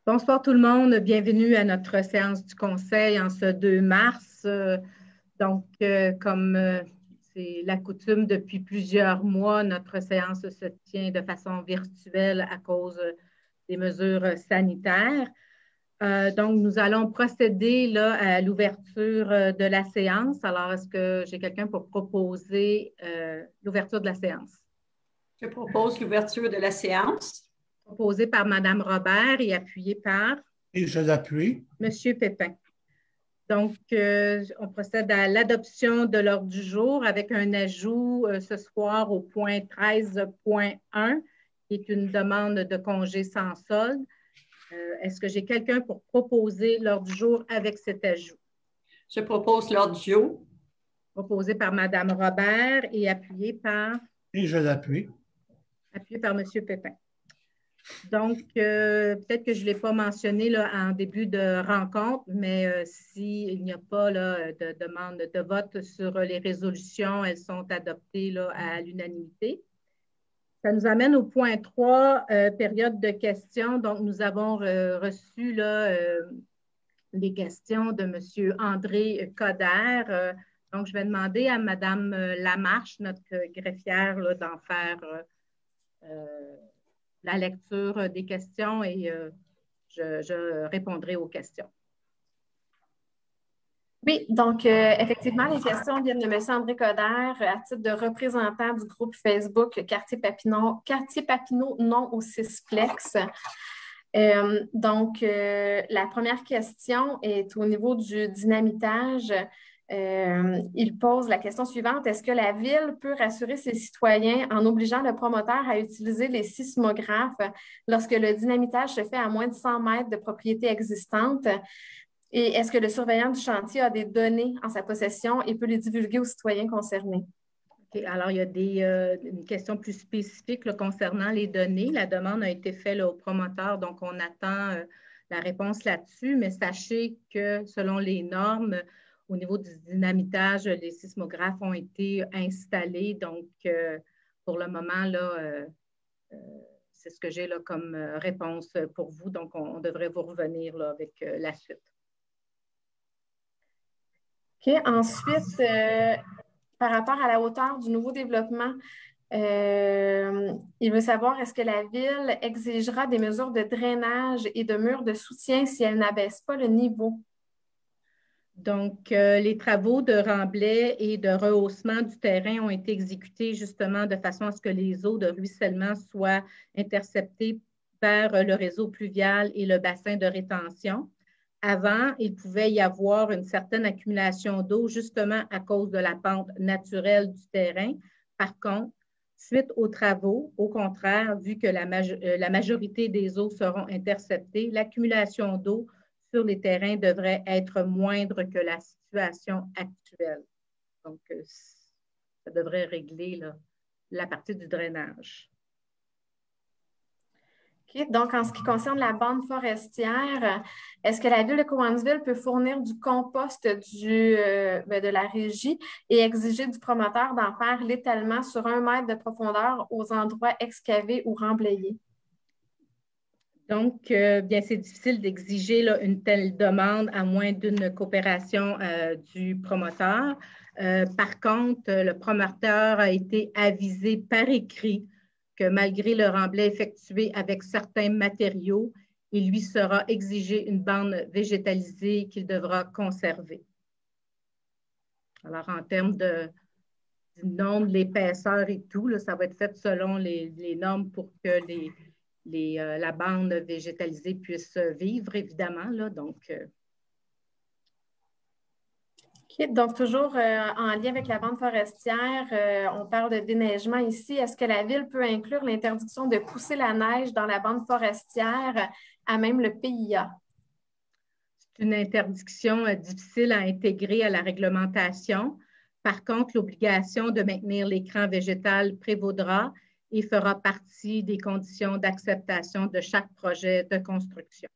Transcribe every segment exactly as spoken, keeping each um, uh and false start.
Bonsoir tout le monde, bienvenue à notre séance du Conseil en ce deux mars. Euh, Donc, euh, comme euh, c'est la coutume depuis plusieurs mois, notre séance se tient de façon virtuelle à cause des mesures sanitaires. Euh, donc, nous allons procéder là, à l'ouverture euh, de la séance. Alors, est-ce que j'ai quelqu'un pour proposer euh, l'ouverture de la séance? Je propose l'ouverture de la séance. Proposée par Mme Robert et appuyée par Et je l'appuie. M. Pépin. Donc, euh, on procède à l'adoption de l'ordre du jour avec un ajout euh, ce soir au point treize point un, qui est une demande de congé sans solde. Euh, est-ce que j'ai quelqu'un pour proposer l'ordre du jour avec cet ajout? Je propose l'ordre du jour. Proposé par Mme Robert et appuyé par? Et je l'appuie. Appuyé par M. Pépin. Donc, euh, peut-être que je ne l'ai pas mentionné là, en début de rencontre, mais euh, s'il n'y a pas là, de demande de vote sur les résolutions, elles sont adoptées là, à l'unanimité. Ça nous amène au point trois, euh, période de questions. Donc, nous avons euh, reçu là, euh, les questions de M. André Coder. Euh, donc, je vais demander à Mme Lamarche, notre greffière, là, d'en faire euh, la lecture des questions et euh, je, je répondrai aux questions. Oui, donc euh, effectivement, les questions viennent de M. André Coder à titre de représentant du groupe Facebook Quartier Papineau, Quartier Papineau non au Sisplex. Euh, donc, euh, la première question est au niveau du dynamitage. Euh, il pose la question suivante. Est-ce que la Ville peut rassurer ses citoyens en obligeant le promoteur à utiliser les sismographes lorsque le dynamitage se fait à moins de cent mètres de propriété existante? Et est-ce que le surveillant du chantier a des données en sa possession et peut les divulguer aux citoyens concernés? Okay. Alors, il y a des, euh, une question plus spécifique là, concernant les données. La demande a été faite là, au promoteur, donc on attend euh, la réponse là-dessus, mais sachez que selon les normes, au niveau du dynamitage, les sismographes ont été installés. Donc, euh, pour le moment, là, euh, euh, c'est ce que j'ai là comme euh, réponse pour vous. Donc, on, on devrait vous revenir là, avec euh, la suite. OK. Ensuite, euh, par rapport à la hauteur du nouveau développement, euh, il veut savoir est-ce que la Ville exigera des mesures de drainage et de murs de soutien si elle n'abaisse pas le niveau? Donc, euh, les travaux de remblai et de rehaussement du terrain ont été exécutés justement de façon à ce que les eaux de ruissellement soient interceptées par le réseau pluvial et le bassin de rétention. Avant, il pouvait y avoir une certaine accumulation d'eau justement à cause de la pente naturelle du terrain. Par contre, suite aux travaux, au contraire, vu que la, majo- la majorité des eaux seront interceptées, l'accumulation d'eau sur les terrains devrait être moindre que la situation actuelle. Donc, ça devrait régler là, la partie du drainage. Okay. Donc, en ce qui concerne la bande forestière, est-ce que la Ville de Cowansville peut fournir du compost du, euh, de la régie et exiger du promoteur d'en faire l'étalement sur un mètre de profondeur aux endroits excavés ou remblayés? Donc, euh, bien, c'est difficile d'exiger là, une telle demande à moins d'une coopération euh, du promoteur. Euh, par contre, le promoteur a été avisé par écrit que malgré le remblai effectué avec certains matériaux, il lui sera exigé une bande végétalisée qu'il devra conserver. Alors, en termes de, du nombre, l'épaisseur et tout, là, ça va être fait selon les, les normes pour que les, les, euh, la bande végétalisée puisse vivre, évidemment. Là, donc, euh... Okay. Donc, toujours euh, en lien avec la bande forestière, euh, on parle de déneigement ici. Est-ce que la Ville peut inclure l'interdiction de pousser la neige dans la bande forestière à même le P I A? C'est une interdiction euh, difficile à intégrer à la réglementation. Par contre, l'obligation de maintenir l'écran végétal prévaudra et fera partie des conditions d'acceptation de chaque projet de construction.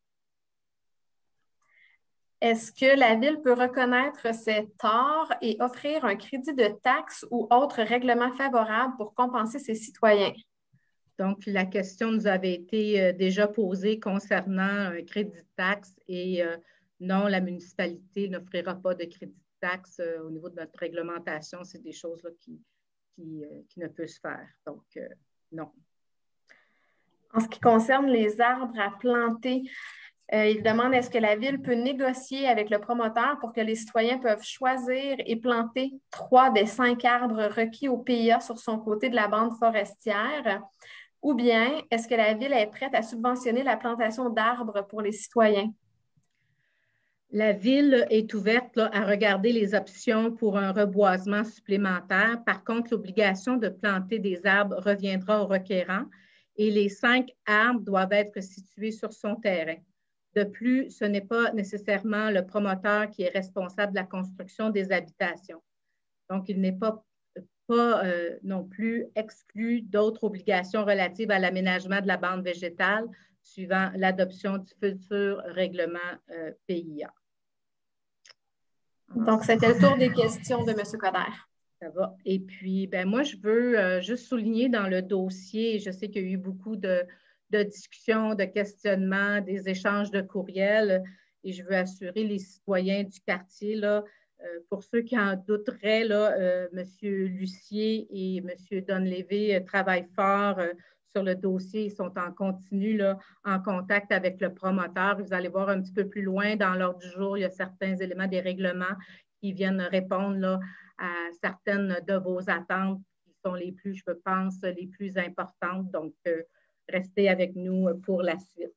Est-ce que la Ville peut reconnaître ses torts et offrir un crédit de taxe ou autre règlement favorable pour compenser ses citoyens? Donc, la question nous avait été euh, déjà posée concernant un crédit de taxe et euh, non, la municipalité n'offrira pas de crédit de taxe euh, au niveau de notre réglementation. C'est des choses là, qui, qui, euh, qui ne peuvent se faire. Donc, euh, non. En ce qui concerne les arbres à planter, euh, il demande est-ce que la Ville peut négocier avec le promoteur pour que les citoyens peuvent choisir et planter trois des cinq arbres requis au P I A sur son côté de la bande forestière? Ou bien, est-ce que la Ville est prête à subventionner la plantation d'arbres pour les citoyens? La Ville est ouverte là, à regarder les options pour un reboisement supplémentaire. Par contre, l'obligation de planter des arbres reviendra au requérant et les cinq arbres doivent être situés sur son terrain. De plus, ce n'est pas nécessairement le promoteur qui est responsable de la construction des habitations. Donc, il n'est pas, pas euh, non plus exclu d'autres obligations relatives à l'aménagement de la bande végétale suivant l'adoption du futur règlement euh, P I A. Donc, c'était le tour des questions de M. Coder. Ça va. Et puis, ben moi, je veux euh, juste souligner dans le dossier, je sais qu'il y a eu beaucoup de, de discussions, de questionnements, des échanges de courriels, et je veux assurer les citoyens du quartier, là, euh, pour ceux qui en douteraient, là, euh, M. Lucier et M. Donlevé euh, travaillent fort euh, sur le dossier. Ils sont en continu, là, en contact avec le promoteur. Vous allez voir un petit peu plus loin dans l'ordre du jour, il y a certains éléments des règlements qui viennent répondre là, à certaines de vos attentes qui sont les plus, je pense, les plus importantes. Donc, euh, restez avec nous pour la suite.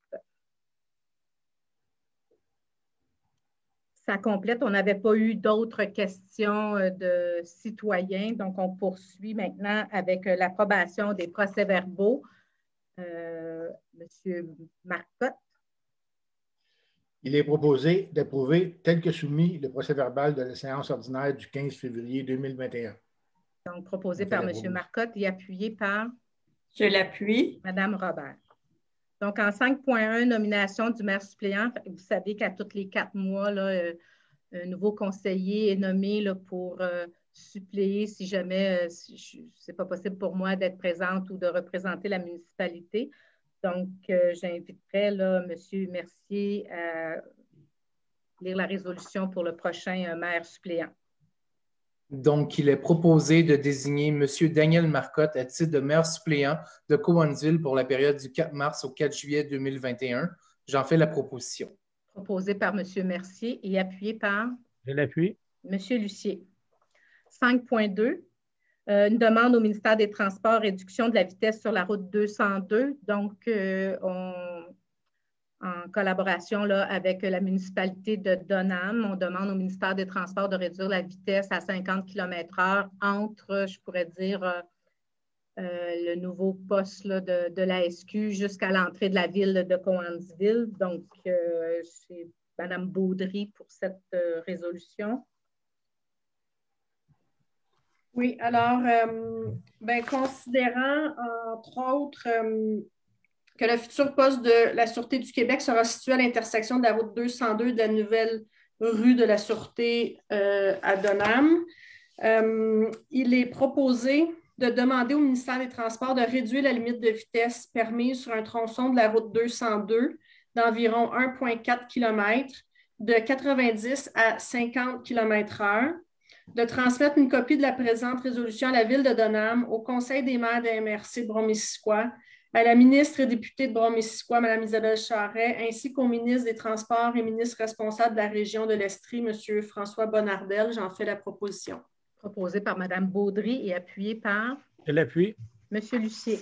Ça complète. On n'avait pas eu d'autres questions de citoyens. Donc, on poursuit maintenant avec l'approbation des procès-verbaux. Euh, Monsieur Marcotte. Il est proposé d'approuver, tel que soumis, le procès-verbal de la séance ordinaire du quinze février deux mille vingt et un. Donc, proposé par M. Marcotte et appuyé par? Je l'appuie. Mme Robert. Donc, en cinq point un, nomination du maire suppléant, vous savez qu'à tous les quatre mois, là, euh, un nouveau conseiller est nommé là, pour euh, suppléer si jamais euh, si ce n'est pas possible pour moi d'être présente ou de représenter la municipalité. Donc, euh, j'inviterai là, M. Mercier à lire la résolution pour le prochain euh, maire suppléant. Donc, il est proposé de désigner M. Daniel Marcotte à titre de maire suppléant de Cowansville pour la période du quatre mars au quatre juillet deux mille vingt et un. J'en fais la proposition. Proposé par M. Mercier et appuyé par? Je l'appuie. M. Lucier. cinq point deux. Euh, une demande au ministère des Transports, réduction de la vitesse sur la route deux cent deux. Donc, euh, on, en collaboration là, avec la municipalité de Donham, on demande au ministère des Transports de réduire la vitesse à cinquante kilomètres heure entre, je pourrais dire, euh, euh, le nouveau poste là, de, de la S Q jusqu'à l'entrée de la ville de Cowansville. Donc, euh, c'est Mme Baudry pour cette euh, résolution. Oui, alors, euh, ben, considérant, entre autres, euh, que le futur poste de la Sûreté du Québec sera situé à l'intersection de la route deux cent deux de la nouvelle rue de la Sûreté euh, à Donham, euh, il est proposé de demander au ministère des Transports de réduire la limite de vitesse permise sur un tronçon de la route deux cent deux d'environ un virgule quatre kilomètres de quatre-vingt-dix à cinquante kilomètres heure, de transmettre une copie de la présente résolution à la Ville de Donham, au Conseil des maires de M R C de Brome-Missisquoi, à la ministre et députée de Brome-Missisquoi, Mme Isabelle Charret, ainsi qu'au ministre des Transports et ministre responsable de la région de l'Estrie, M. François Bonnardel. J'en fais la proposition. Proposé par Mme Baudry et appuyé par? Je l'appuie. M. Lucier.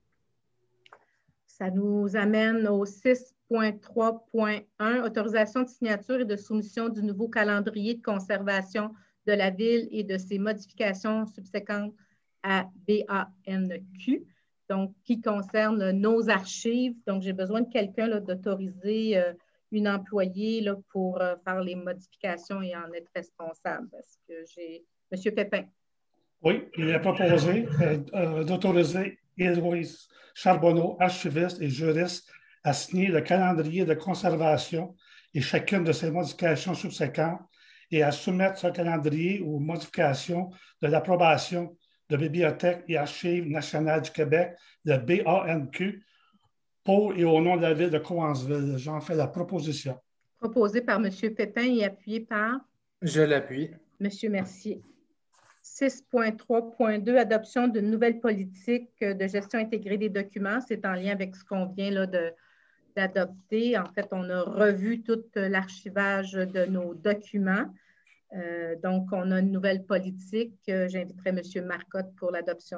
Ça nous amène au six point trois point un, autorisation de signature et de soumission du nouveau calendrier de conservation de la ville et de ses modifications subséquentes à B A N Q, donc qui concerne nos archives. Donc, j'ai besoin de quelqu'un d'autoriser euh, une employée là, pour euh, faire les modifications et en être responsable. Est-ce que j'ai... M. Pépin. Oui, il est proposé euh, euh, d'autoriser Héloïse Charbonneau, archiviste et juriste, à signer le calendrier de conservation et chacune de ses modifications subséquentes et à soumettre ce calendrier aux modifications de l'approbation de Bibliothèque et Archives nationales du Québec, le B A N Q, pour et au nom de la ville de Cowansville. J'en fais la proposition. Proposé par M. Pépin et appuyé par Je l'appuie. M. Mercier. six point trois point deux, adoption d'une nouvelle politique de gestion intégrée des documents. C'est en lien avec ce qu'on vient là, de, d'adopter. En fait, on a revu tout l'archivage de nos documents. Euh, donc, on a une nouvelle politique. J'inviterai M. Marcotte pour l'adoption.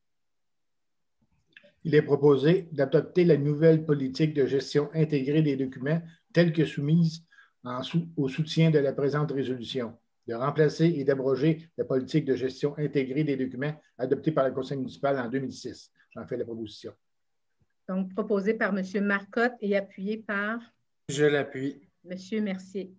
Il est proposé d'adopter la nouvelle politique de gestion intégrée des documents telle que soumise en sou- au soutien de la présente résolution, de remplacer et d'abroger la politique de gestion intégrée des documents adoptée par le Conseil municipal en deux mille six. J'en fais la proposition. Donc, proposé par M. Marcotte et appuyé par Je l'appuie. M. Mercier.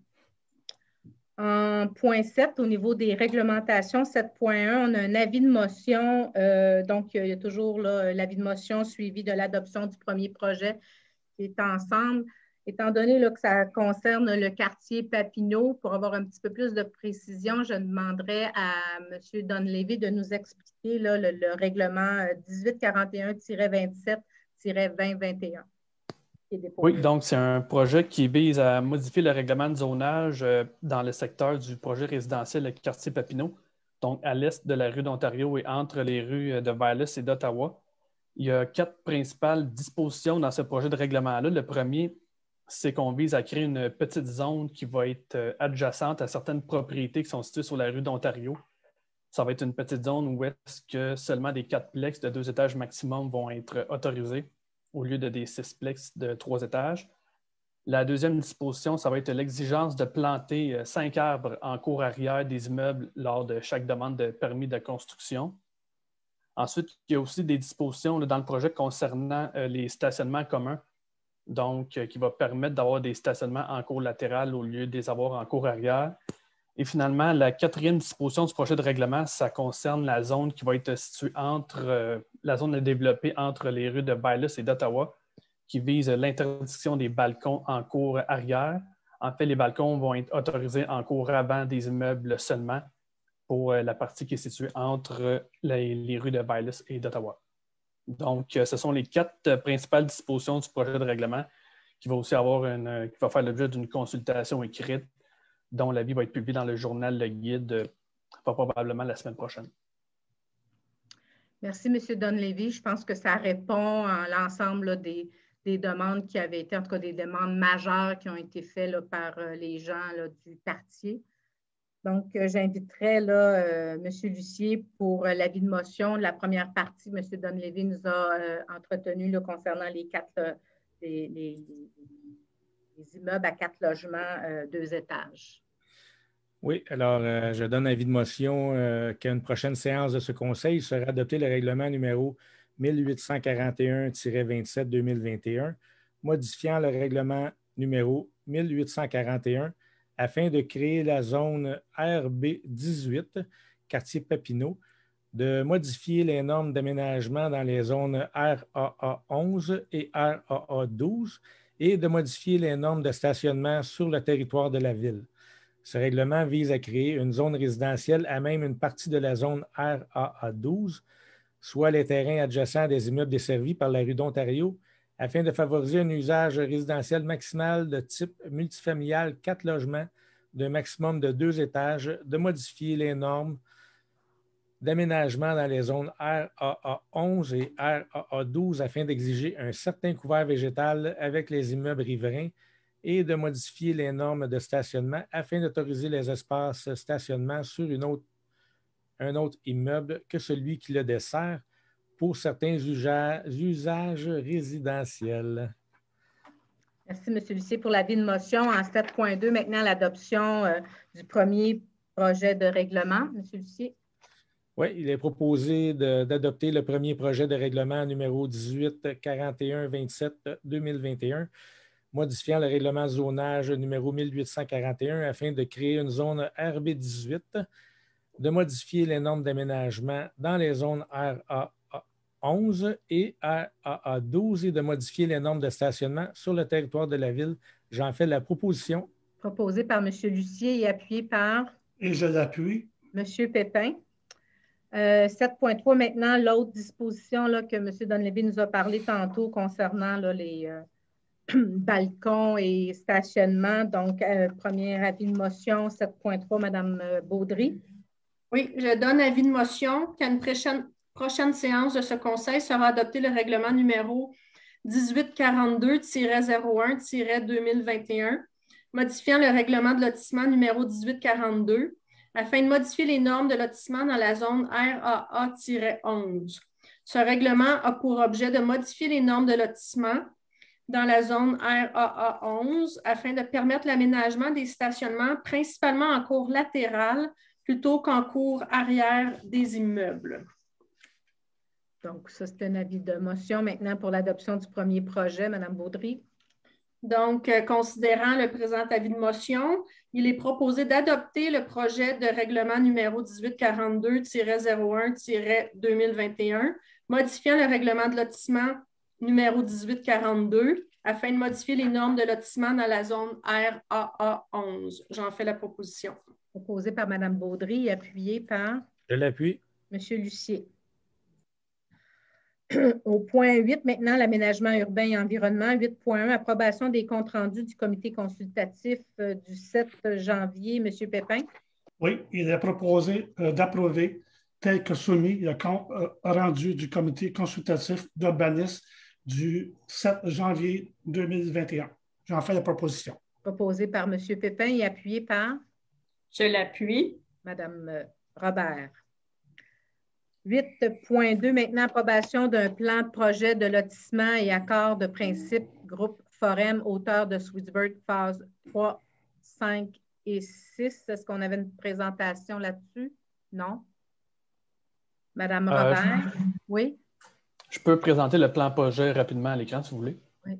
En point sept, au niveau des réglementations, sept point un, on a un avis de motion. Euh, donc, il y a toujours l'avis de motion suivi de l'adoption du premier projet qui est ensemble. Étant donné là, que ça concerne le quartier Papineau, pour avoir un petit peu plus de précision, je demanderais à M. Donlevy de nous expliquer là, le, le règlement dix-huit quarante et un vingt-sept vingt vingt et un. Oui, donc c'est un projet qui vise à modifier le règlement de zonage euh, dans le secteur du projet résidentiel le quartier Papineau, donc à l'est de la rue d'Ontario et entre les rues de Vallès et d'Ottawa. Il y a quatre principales dispositions dans ce projet de règlement-là. Le premier, c'est qu'on vise à créer une petite zone qui va être euh, adjacente à certaines propriétés qui sont situées sur la rue d'Ontario. Ça va être une petite zone où est-ce que seulement des quatre plex de deux étages maximum vont être autorisés, au lieu de des six plex de trois étages. La deuxième disposition, ça va être l'exigence de planter cinq arbres en cour arrière des immeubles lors de chaque demande de permis de construction. Ensuite, il y a aussi des dispositions là, dans le projet concernant euh, les stationnements communs, donc euh, qui va permettre d'avoir des stationnements en cour latérale au lieu de les avoir en cour arrière. Et finalement, la quatrième disposition du projet de règlement, ça concerne la zone qui va être située entre, euh, la zone à développer entre les rues de Vallès et d'Ottawa, qui vise l'interdiction des balcons en cour arrière. En fait, les balcons vont être autorisés en cour avant des immeubles seulement pour euh, la partie qui est située entre les, les rues de Vallès et d'Ottawa. Donc, euh, ce sont les quatre euh, principales dispositions du projet de règlement qui va aussi avoir une, euh, qui va faire l'objet d'une consultation écrite dont l'avis va être publié dans le journal Le Guide euh, probablement la semaine prochaine. Merci, M. Donlevy. Je pense que ça répond à l'ensemble des, des demandes qui avaient été, en tout cas des demandes majeures qui ont été faites là, par euh, les gens là, du quartier. Donc, euh, j'inviterai là, euh, M. Lucier pour euh, l'avis de motion. La première partie, M. Donlevy nous a euh, entretenu là, concernant les quatre euh, les, les, les immeubles à quatre logements, euh, deux étages. Oui, alors euh, je donne avis de motion euh, qu'à une prochaine séance de ce conseil sera adopté le règlement numéro mille huit cent quarante et un vingt-sept deux mille vingt et un, modifiant le règlement numéro mille huit cent quarante et un afin de créer la zone R B dix-huit, quartier Papineau, de modifier les normes d'aménagement dans les zones R A A onze et R A A douze et de modifier les normes de stationnement sur le territoire de la ville. Ce règlement vise à créer une zone résidentielle à même une partie de la zone R A A douze, soit les terrains adjacents des immeubles desservis par la rue d'Ontario, afin de favoriser un usage résidentiel maximal de type multifamilial quatre logements d'un maximum de deux étages, de modifier les normes d'aménagement dans les zones R A A onze et R A A douze afin d'exiger un certain couvert végétal avec les immeubles riverains et de modifier les normes de stationnement afin d'autoriser les espaces stationnement sur une autre, un autre immeuble que celui qui le dessert pour certains usages, usages résidentiels. Merci, M. Lucier, pour l'avis de motion. En sept point deux, maintenant, l'adoption euh, du premier projet de règlement. M. Lucier. Oui, il est proposé d'adopter le premier projet de règlement numéro dix-huit quarante et un vingt-sept deux mille vingt et un, modifiant le règlement zonage numéro mille huit cent quarante et un afin de créer une zone R B dix-huit, de modifier les normes d'aménagement dans les zones R A A onze et R A A douze et de modifier les normes de stationnement sur le territoire de la ville. J'en fais la proposition. Proposé par M. Lucier et appuyé par? Et je l'appuie. M. Pépin. Euh, sept point trois, maintenant, l'autre disposition là, que M. Donlevy nous a parlé tantôt concernant là, les euh, balcons et stationnements. Donc, euh, premier avis de motion, sept point trois, Mme Baudry. Oui, je donne avis de motion qu'à une prochaine, prochaine séance de ce conseil sera adopté le règlement numéro dix-huit quarante-deux zéro un deux mille vingt et un, modifiant le règlement de lotissement numéro dix-huit quarante-deux afin de modifier les normes de lotissement dans la zone R A A onze. Ce règlement a pour objet de modifier les normes de lotissement dans la zone R A A onze afin de permettre l'aménagement des stationnements principalement en cours latéral plutôt qu'en cours arrière des immeubles. Donc, ça, c'est un avis de motion. Maintenant, pour l'adoption du premier projet, Mme Baudry. Donc, euh, considérant le présent avis de motion, il est proposé d'adopter le projet de règlement numéro dix-huit quarante-deux zéro un deux mille vingt et un, modifiant le règlement de lotissement numéro dix-huit quarante-deux afin de modifier les normes de lotissement dans la zone R A A onze. J'en fais la proposition. Proposé par Mme Baudry et appuyé par? Je l'appuie. M. Lucier. Au point huit, maintenant, l'aménagement urbain et environnement. huit point un, approbation des comptes rendus du comité consultatif euh, du sept janvier. M. Pépin. Oui, il est proposé euh, d'approuver, tel que soumis, le compte euh, rendu du comité consultatif d'urbanisme du sept janvier deux mille vingt et un. J'en fais la proposition. Proposé par M. Pépin et appuyé par? Je l'appuie. Mme Robert. huit point deux, maintenant, approbation d'un plan de projet de lotissement et accord de principe groupe Forem, hauteur de Switchburg, phase trois, cinq et six. Est-ce qu'on avait une présentation là-dessus? Non? Mme Robert? Euh, oui? Je peux présenter le plan projet rapidement à l'écran, si vous voulez. Oui.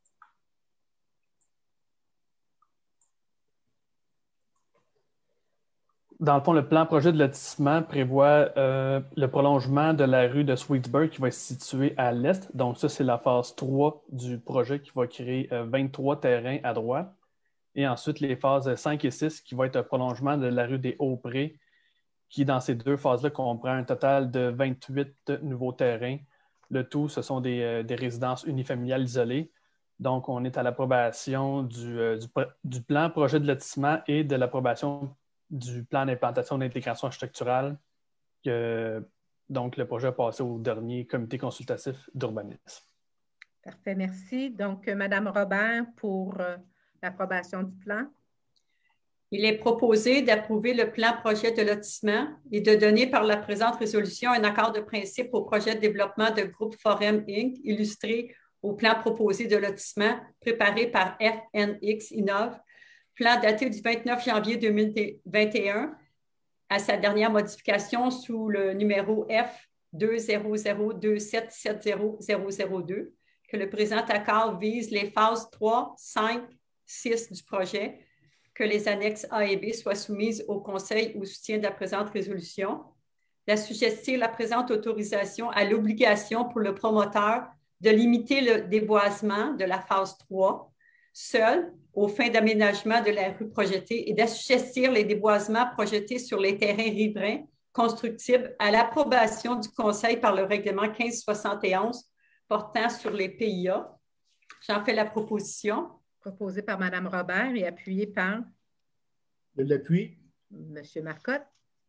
Dans le fond, le plan projet de lotissement prévoit euh, le prolongement de la rue de Sweetsburg qui va se situer à l'est. Donc, ça, c'est la phase trois du projet qui va créer euh, vingt-trois terrains à droite. Et ensuite, les phases cinq et six qui vont être un prolongement de la rue des Hauts-Prés qui, dans ces deux phases-là, comprend un total de vingt-huit nouveaux terrains. Le tout, ce sont des, euh, des résidences unifamiliales isolées. Donc, on est à l'approbation du, euh, du, du plan projet de lotissement et de l'approbation du plan d'implantation d'intégration architecturale. Que, donc, le projet a passé au dernier comité consultatif d'urbanisme. Parfait, merci. Donc, Mme Robert, pour euh, l'approbation du plan. Il est proposé d'approuver le plan projet de lotissement et de donner par la présente résolution un accord de principe au projet de développement de groupe Forem Incorporé illustré au plan proposé de lotissement préparé par F N X Innov, plan daté du vingt-neuf janvier deux mille vingt et un à sa dernière modification sous le numéro F deux zéro zéro deux sept sept zéro zéro zéro deux, que le présent accord vise les phases trois, cinq, six du projet, que les annexes A et B soient soumises au Conseil au soutien de la présente résolution, d'assujettir la présente autorisation à l'obligation pour le promoteur de limiter le déboisement de la phase trois, seul, aux fins d'aménagement de la rue projetée, et d'assujettir les déboisements projetés sur les terrains riverains constructibles à l'approbation du Conseil par le règlement quinze soixante et onze portant sur les P I A. J'en fais la proposition. Proposé par Mme Robert et appuyé par? Je l'appuie. M. Marcotte.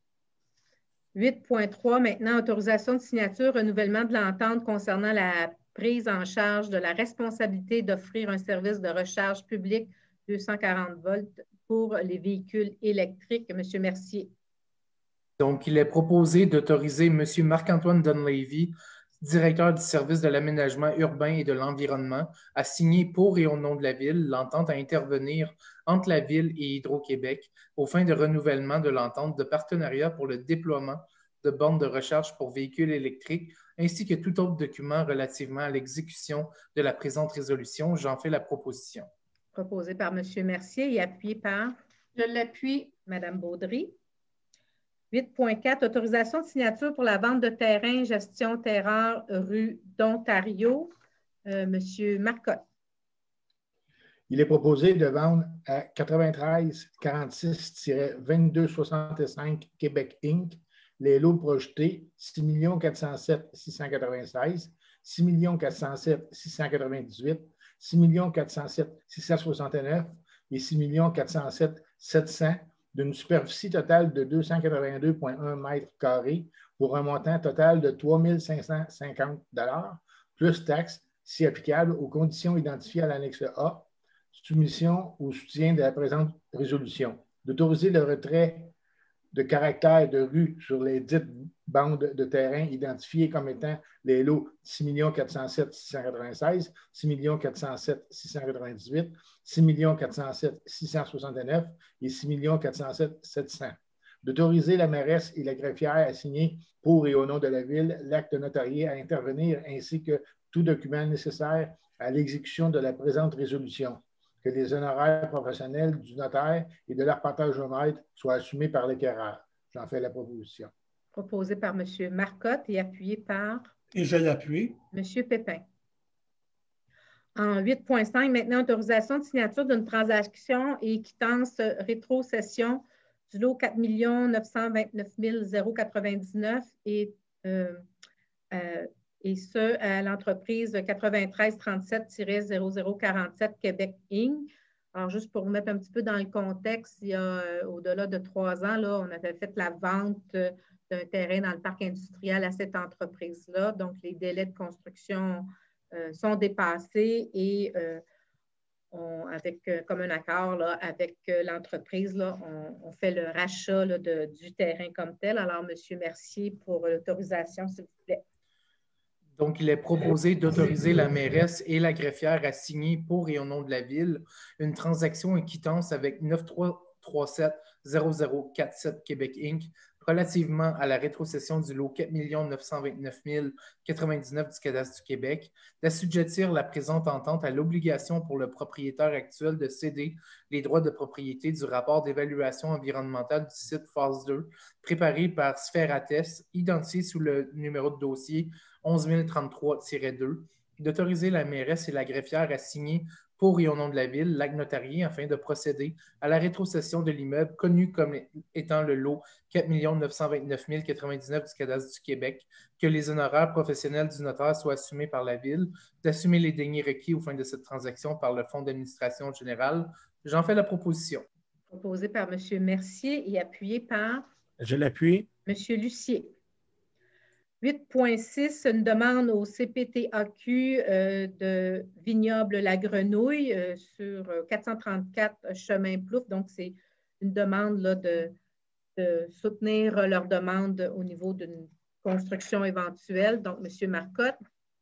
huit point trois, maintenant, autorisation de signature, renouvellement de l'entente concernant la prise en charge de la responsabilité d'offrir un service de recharge public deux cent quarante volts pour les véhicules électriques. M. Mercier. Donc, il est proposé d'autoriser M. Marc-Antoine Donlevy, directeur du service de l'aménagement urbain et de l'environnement, à signer pour et au nom de la Ville l'entente à intervenir entre la Ville et Hydro-Québec aux fins de renouvellement de l'entente de partenariat pour le déploiement de bornes de recharge pour véhicules électriques, ainsi que tout autre document relativement à l'exécution de la présente résolution. J'en fais la proposition. Proposé par M. Mercier et appuyé par? Je l'appuie. Mme Baudry. huit point quatre, autorisation de signature pour la vente de terrain, gestion terreur, rue d'Ontario. Euh, M. Marcotte. Il est proposé de vendre à quatre-vingt-treize quarante-six vingt-deux soixante-cinq Québec Incorporé Les lots projetés, six millions quatre cent sept mille six cent quatre-vingt-seize, six millions quatre cent sept mille six cent quatre-vingt-dix-huit, six millions quatre cent sept mille six cent soixante-neuf et six millions quatre cent sept mille sept cents d'une superficie totale de deux cent quatre-vingt-deux virgule un mètres carrés pour un montant total de trois mille cinq cent cinquante dollars plus taxes si applicable aux conditions identifiées à l'annexe A, soumission au soutien de la présente résolution, d'autoriser le retrait de caractères de rue sur les dites bandes de terrain identifiées comme étant les lots six millions quatre cent sept mille six cent quatre-vingt-seize, six millions quatre cent sept mille six cent quatre-vingt-dix-huit, six millions quatre cent sept mille six cent soixante-neuf et six millions quatre cent sept mille sept cents. D'autoriser la mairesse et la greffière à signer pour et au nom de la Ville l'acte notarié à intervenir ainsi que tout document nécessaire à l'exécution de la présente résolution, que les honoraires professionnels du notaire et de l'arpenteur géomètre soient assumés par l'acquéreur. J'en fais la proposition. Proposé par M. Marcotte et appuyé par... Et je l'appuie. M. Pépin. En huit point cinq, maintenant, autorisation de signature d'une transaction et quittance rétrocession du lot quatre millions neuf cent vingt-neuf mille quatre-vingt-dix-neuf et, euh, euh, et ce, à l'entreprise quatre-vingt-treize trente-sept zéro zéro quarante-sept Québec Incorporé. Alors, juste pour vous mettre un petit peu dans le contexte, il y a euh, au-delà de trois ans, là, on avait fait la vente euh, d'un terrain dans le parc industriel à cette entreprise-là. Donc, les délais de construction euh, sont dépassés et euh, on, avec, euh, comme un accord là, avec euh, l'entreprise, là, on, on fait le rachat là, de, du terrain comme tel. Alors, M. Mercier, pour l'autorisation, s'il vous plaît. Donc, il est proposé d'autoriser la mairesse et la greffière à signer pour et au nom de la Ville une transaction et quittance avec neuf trois trois sept zéro zéro quatre sept Québec Incorporé relativement à la rétrocession du lot quatre millions neuf cent vingt-neuf mille quatre-vingt-dix-neuf du cadastre du Québec, d'assujettir la présente entente à l'obligation pour le propriétaire actuel de céder les droits de propriété du rapport d'évaluation environnementale du site phase deux, préparé par Spherates, identifié sous le numéro de dossier onze mille trente-trois tiret deux, d'autoriser la mairesse et la greffière à signer pour et au nom de la Ville l'acte notarié afin de procéder à la rétrocession de l'immeuble connu comme étant le lot quatre millions neuf cent vingt-neuf mille quatre-vingt-dix-neuf du cadastre du Québec, que les honoraires professionnels du notaire soient assumés par la Ville, d'assumer les deniers requis aux fins de cette transaction par le Fonds d'administration générale. J'en fais la proposition. Proposé par M. Mercier et appuyé par... Je l'appuie. M. Lucier. huit point six, une demande au C P T A Q euh, de Vignoble La Grenouille euh, sur quatre cent trente-quatre Chemin Plouf. Donc, c'est une demande là, de, de soutenir leur demande au niveau d'une construction éventuelle. Donc, M. Marcotte.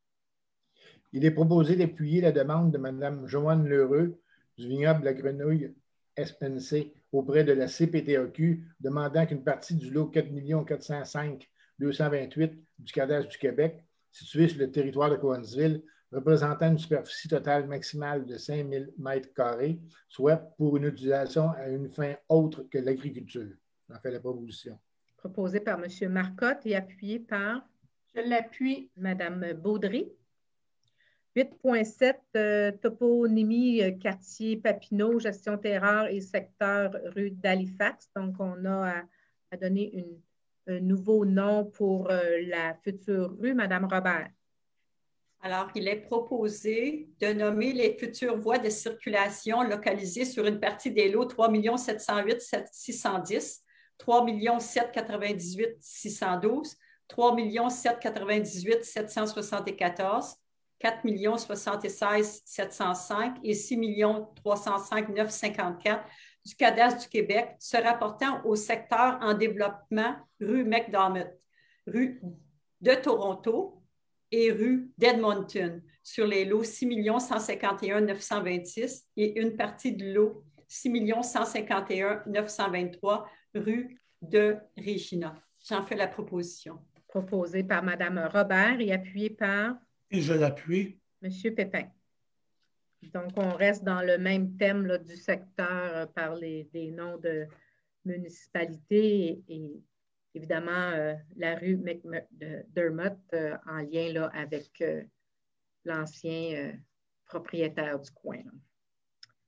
Il est proposé d'appuyer la demande de Mme Joanne Lheureux du Vignoble La Grenouille S N C auprès de la C P T A Q, demandant qu'une partie du lot quatre millions quatre cent cinq mille deux cent vingt-huit du cadastre du Québec, situé sur le territoire de Cowansville, représentant une superficie totale maximale de cinq mille mètres carrés, soit pour une utilisation à une fin autre que l'agriculture. J'en fais la proposition. Proposé par M. Marcotte et appuyé par... Je l'appuie. Mme Baudry. huit point sept, euh, toponymie euh, quartier Papineau, gestion terroir et secteur rue d'Halifax. Donc, on a à, à donner une un nouveau nom pour euh, la future rue, Mme Robert. Alors, il est proposé de nommer les futures voies de circulation localisées sur une partie des lots trois millions sept cent huit mille six cent dix, trois millions sept cent quatre-vingt-dix-huit mille six cent douze, trois millions sept cent quatre-vingt-dix-huit mille sept cent soixante-quatorze, quatre millions soixante-seize mille sept cent cinq et six millions trois cent cinq mille neuf cent cinquante-quatre du cadastre du Québec se rapportant au secteur en développement rue McDermott, rue de Toronto et rue d'Edmonton sur les lots six millions cent cinquante et un mille neuf cent vingt-six et une partie du lot six millions cent cinquante et un mille neuf cent vingt-trois rue de Regina. J'en fais la proposition. Proposé par Mme Robert et appuyé par... Et je l'appuie. M. Pépin. Donc, on reste dans le même thème là, du secteur euh, par les, des noms de municipalités et, et évidemment euh, la rue McDermott euh, en lien là, avec euh, l'ancien euh, propriétaire du coin. Là.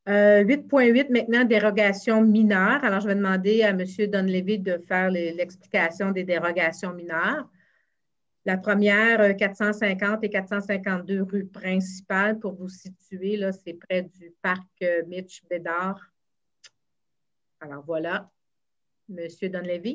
Euh, huit point huit, maintenant, dérogation mineure. Alors, je vais demander à M. Dunleavy de faire l'explication des dérogations mineures. La première, quatre cent cinquante et quatre cent cinquante-deux rue principale, pour vous situer, là, c'est près du parc Mitch Bédard. Alors, voilà. M. Dunleavy.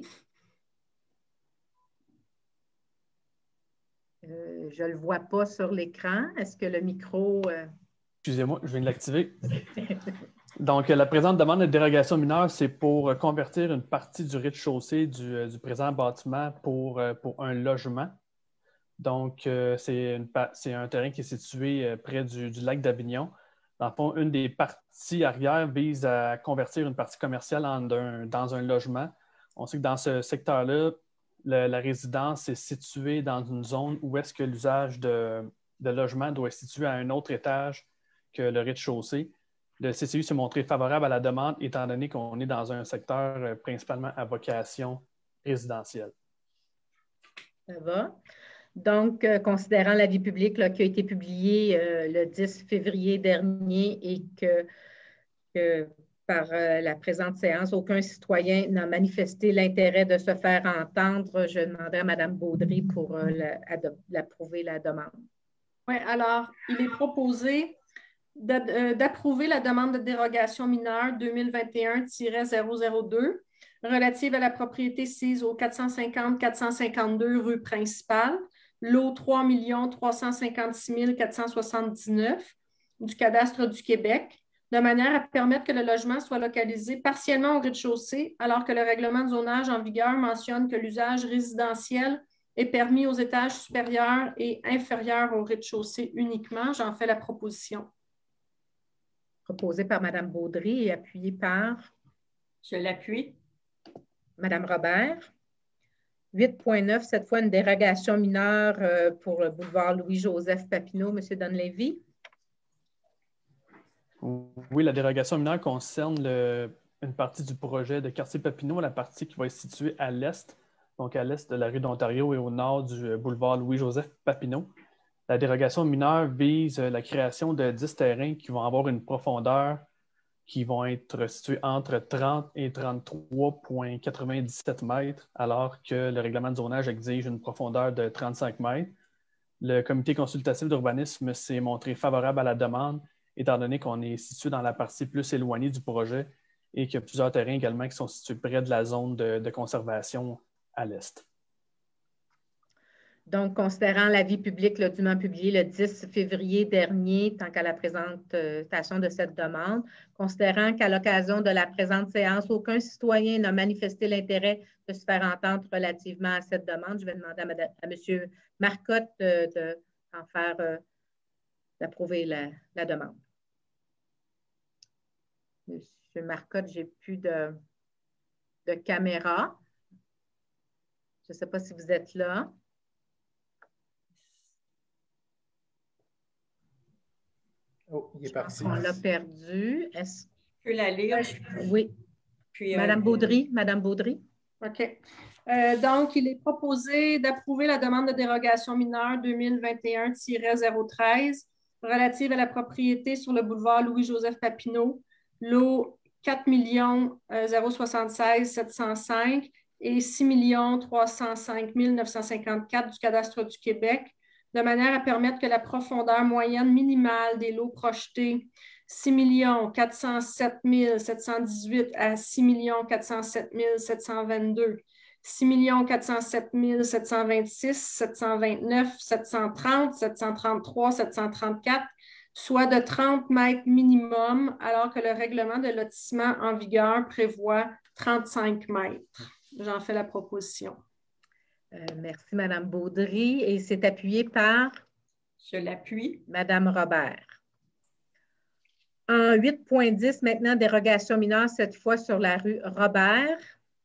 Euh, je ne le vois pas sur l'écran. Est-ce que le micro... Euh... Excusez-moi, je viens de l'activer. Donc, la présente demande de dérogation mineure, c'est pour convertir une partie du rez-de-chaussée du, du présent bâtiment pour, pour un logement. Donc, euh, c'est un terrain qui est situé près du, du lac d'Avignon. Dans le fond, une des parties arrière vise à convertir une partie commerciale en un, dans un logement. On sait que dans ce secteur-là, le, la résidence est située dans une zone où est-ce que l'usage de, de logement doit être situé à un autre étage que le rez-de-chaussée. Le C C U s'est montré favorable à la demande étant donné qu'on est dans un secteur euh, principalement à vocation résidentielle. Ça va. Donc, euh, considérant l'avis public là, qui a été publié euh, le dix février dernier et que, que par euh, la présente séance, aucun citoyen n'a manifesté l'intérêt de se faire entendre, je demanderai à Mme Baudry pour euh, l'approuver la, la demande. Oui, alors, il est proposé d'approuver la demande de dérogation mineure deux mille vingt et un tiret zéro zéro deux relative à la propriété sise au quatre cent cinquante quatre cent cinquante-deux rue principale, lot trois millions trois cent cinquante-six mille quatre cent soixante-dix-neuf du cadastre du Québec, de manière à permettre que le logement soit localisé partiellement au rez-de-chaussée, alors que le règlement de zonage en vigueur mentionne que l'usage résidentiel est permis aux étages supérieurs et inférieurs au rez-de-chaussée uniquement. J'en fais la proposition. Proposé par Mme Baudry et appuyé par... Je l'appuie. Mme Robert. huit point neuf, cette fois une dérogation mineure euh, pour le boulevard Louis-Joseph Papineau. M. Dunleavy. Oui, la dérogation mineure concerne le, une partie du projet de quartier Papineau, la partie qui va être située à l'est, donc à l'est de la rue d'Ontario et au nord du boulevard Louis-Joseph Papineau. La dérogation mineure vise la création de dix terrains qui vont avoir une profondeur qui vont être situés entre trente et trente-trois virgule quatre-vingt-dix-sept mètres, alors que le règlement de zonage exige une profondeur de trente-cinq mètres. Le comité consultatif d'urbanisme s'est montré favorable à la demande, étant donné qu'on est situé dans la partie plus éloignée du projet et qu'il y a plusieurs terrains également qui sont situés près de la zone de, de conservation à l'est. Donc, considérant l'avis public là, dûment publié le dix février dernier, tant qu'à la présentation de cette demande, considérant qu'à l'occasion de la présente séance, aucun citoyen n'a manifesté l'intérêt de se faire entendre relativement à cette demande, je vais demander à, Madame, à M. Marcotte de, de en faire, euh, d'approuver la, la demande. M. Marcotte, je n'ai plus de, de caméra. Je ne sais pas si vous êtes là. Oh, il est parti. On l'a perdu. Est-ce Je peux la lire? Oui. Puis, Madame euh, Baudry. Madame Baudry. OK. Euh, donc, il est proposé d'approuver la demande de dérogation mineure deux mille vingt et un tiret zéro treize relative à la propriété sur le boulevard Louis-Joseph Papineau, lot quatre millions soixante-seize mille sept cent cinq et six millions trois cent cinq mille neuf cent cinquante-quatre du cadastre du Québec, de manière à permettre que la profondeur moyenne minimale des lots projetés six millions quatre cent sept mille sept cent dix-huit à six millions quatre cent sept mille sept cent vingt-deux, six millions quatre cent sept mille sept cent vingt-six, sept cent vingt-neuf, sept cent trente, sept cent trente-trois, sept cent trente-quatre, soit de trente mètres minimum, alors que le règlement de lotissement en vigueur prévoit trente-cinq mètres. J'en fais la proposition. Euh, merci, Mme Baudry. Et c'est appuyé par? Je l'appuie. Mme Robert. En huit point dix, maintenant, dérogation mineure, cette fois sur la rue Robert.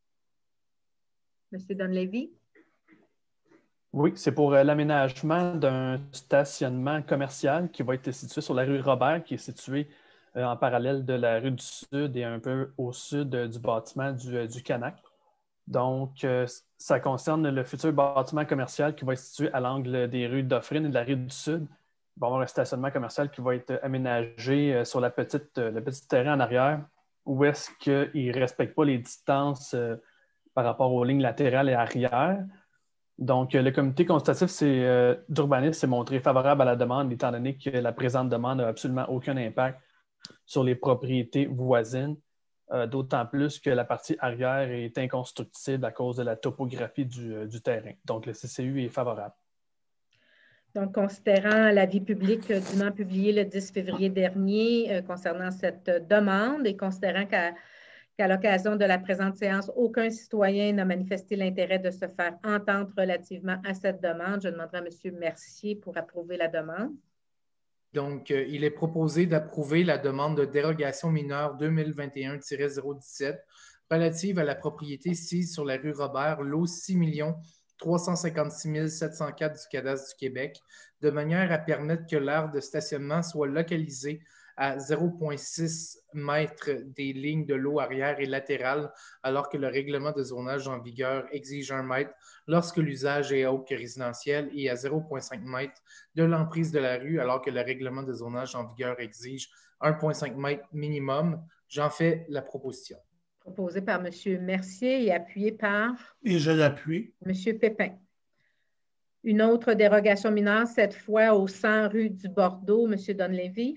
M. Dunleavy. Oui, c'est pour euh, l'aménagement d'un stationnement commercial qui va être situé sur la rue Robert, qui est situé euh, en parallèle de la rue du Sud et un peu au sud euh, du bâtiment du, euh, du Canac. Donc, euh, ça concerne le futur bâtiment commercial qui va être situé à l'angle des rues d'Offrine et de la rue du Sud, va y avoir un stationnement commercial qui va être aménagé euh, sur la petite, euh, le petit terrain en arrière, où est-ce qu'il ne respecte pas les distances euh, par rapport aux lignes latérales et arrière. Donc, le comité consultatif euh, d'urbanisme s'est montré favorable à la demande, étant donné que la présente demande n'a absolument aucun impact sur les propriétés voisines, euh, d'autant plus que la partie arrière est inconstructible à cause de la topographie du, euh, du terrain. Donc, le C C U est favorable. Donc, considérant l'avis public dûment publié le dix février dernier euh, concernant cette demande et considérant qu'à qu'à l'occasion de la présente séance, aucun citoyen n'a manifesté l'intérêt de se faire entendre relativement à cette demande, je demanderai à M. Mercier pour approuver la demande. Donc, euh, il est proposé d'approuver la demande de dérogation mineure deux mille vingt et un tiret zéro dix-sept relative à la propriété sise sur la rue Robert, lot six millions trois cent cinquante-six mille sept cent quatre du cadastre du Québec, de manière à permettre que l'aire de stationnement soit localisée à zéro virgule six mètres des lignes de l'eau arrière et latérale, alors que le règlement de zonage en vigueur exige un mètre lorsque l'usage est autre que résidentiel et à zéro virgule cinq mètres de l'emprise de la rue, alors que le règlement de zonage en vigueur exige un virgule cinq mètres minimum. J'en fais la proposition. Proposé par M. Mercier et appuyé par... Et je l'appuie. M. Pépin. Une autre dérogation mineure, cette fois au cent rue du Bordeaux. M. Donlevy.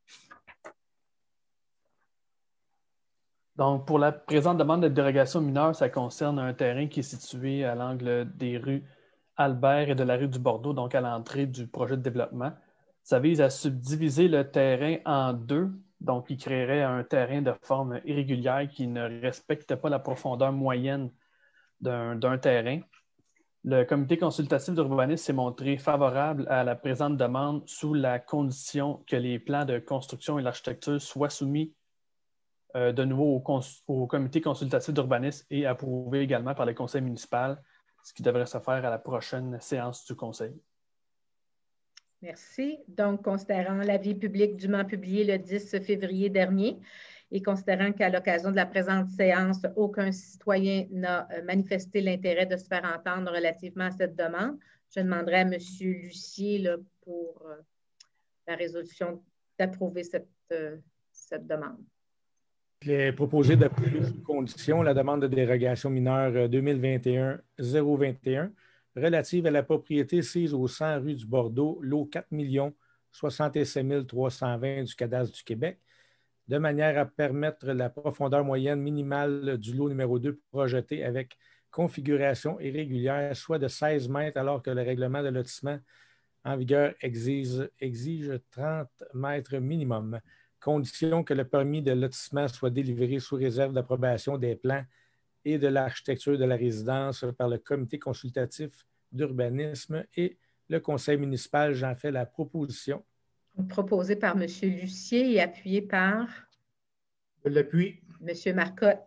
Donc, pour la présente demande de dérogation mineure, ça concerne un terrain qui est situé à l'angle des rues Albert et de la rue du Bordeaux, donc à l'entrée du projet de développement. Ça vise à subdiviser le terrain en deux, donc il créerait un terrain de forme irrégulière qui ne respecte pas la profondeur moyenne d'un d'un terrain. Le comité consultatif d'urbanisme s'est montré favorable à la présente demande sous la condition que les plans de construction et l'architecture soient soumis Euh, de nouveau au, cons au comité consultatif d'urbanisme et approuvé également par le conseil municipal, ce qui devrait se faire à la prochaine séance du conseil. Merci. Donc, considérant l'avis public dûment publié le dix février dernier et considérant qu'à l'occasion de la présente séance, aucun citoyen n'a manifesté l'intérêt de se faire entendre relativement à cette demande, je demanderai à M. Lucier là, pour euh, la résolution d'approuver cette, euh, cette demande. Il est proposé d'approuver sous condition la demande de dérogation mineure deux mille vingt et un zéro vingt et un relative à la propriété sise au cent rue du Bordeaux, lot quatre millions soixante-sept mille trois cent vingt du cadastre du Québec, de manière à permettre la profondeur moyenne minimale du lot numéro deux projeté avec configuration irrégulière, soit de seize mètres, alors que le règlement de lotissement en vigueur exige, exige trente mètres minimum. Condition que le permis de lotissement soit délivré sous réserve d'approbation des plans et de l'architecture de la résidence par le comité consultatif d'urbanisme et le conseil municipal. J'en fais la proposition. Proposé par M. Lucier et appuyé par... Je l'appuie. M. Marcotte.